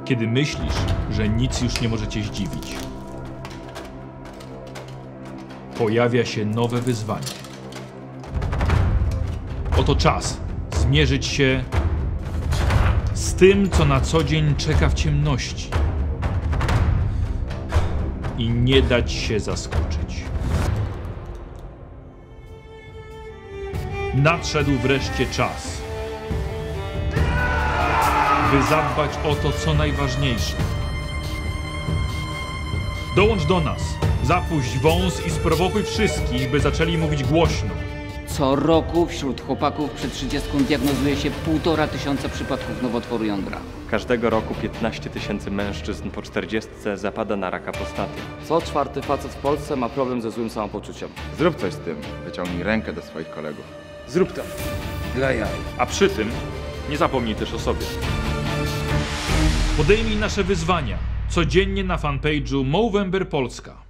Kiedy myślisz, że nic już nie może cię zdziwić, pojawia się nowe wyzwanie. Oto czas zmierzyć się z tym, co na co dzień czeka w ciemności i nie dać się zaskoczyć. Nadszedł wreszcie czas, by zadbać o to, co najważniejsze. Dołącz do nas, zapuść wąs i sprowokuj wszystkich, by zaczęli mówić głośno. Co roku wśród chłopaków przed 30 diagnozuje się 1500 przypadków nowotworu jądra. Każdego roku 15 000 mężczyzn po 40 zapada na raka prostaty. Co czwarty facet w Polsce ma problem ze złym samopoczuciem. Zrób coś z tym. Wyciągnij rękę do swoich kolegów. Zrób to. Dla jaj. A przy tym nie zapomnij też o sobie. Podejmij nasze wyzwania codziennie na fanpage'u Movember Polska.